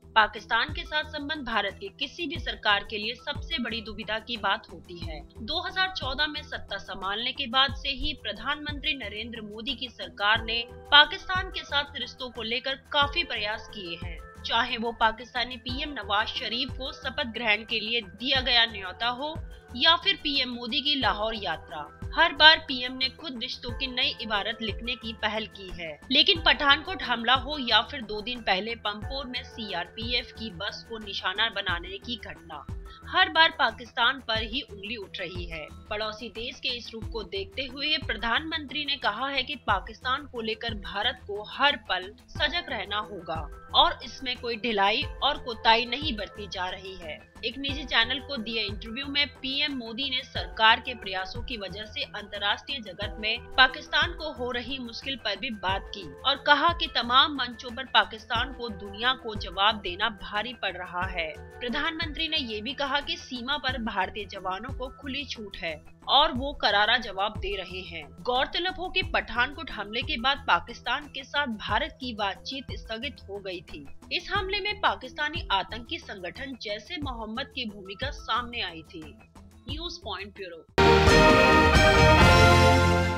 पाकिस्तान के साथ संबंध भारत की किसी भी सरकार के लिए सबसे बड़ी दुविधा की बात होती है। 2014 में सत्ता संभालने के बाद से ही प्रधानमंत्री नरेंद्र मोदी की सरकार ने पाकिस्तान के साथ रिश्तों को लेकर काफी प्रयास किए हैं। चाहे वो पाकिस्तानी पीएम नवाज शरीफ को शपथ ग्रहण के लिए दिया गया न्योता हो या फिर पीएम मोदी की लाहौर यात्रा, हर बार पीएम ने खुद रिश्तों की नई इबारत लिखने की पहल की है। लेकिन पठानकोट हमला हो या फिर 2 दिन पहले पंपोर में सीआरपीएफ की बस को निशाना बनाने की घटना, हर बार पाकिस्तान पर ही उंगली उठ रही है। पड़ोसी देश के इस रुख को देखते हुए प्रधानमंत्री ने कहा है कि पाकिस्तान को लेकर भारत को हर पल सजग रहना होगा और इसमें कोई ढिलाई और कोताही नहीं बरती जा रही है। एक निजी चैनल को दिए इंटरव्यू में पीएम मोदी ने सरकार के प्रयासों की वजह से अंतर्राष्ट्रीय जगत में पाकिस्तान को हो रही मुश्किल पर भी बात की और कहा कि तमाम मंचों पर पाकिस्तान को दुनिया को जवाब देना भारी पड़ रहा है। प्रधानमंत्री ने ये भी कहा कि सीमा पर भारतीय जवानों को खुली छूट है और वो करारा जवाब दे रहे हैं। गौरतलब हो कि पठानकोट हमले के बाद पाकिस्तान के साथ भारत की बातचीत स्थगित हो गई थी। इस हमले में पाकिस्तानी आतंकी संगठन जैश ए मोहम्मद की भूमिका सामने आई थी। News point bureau.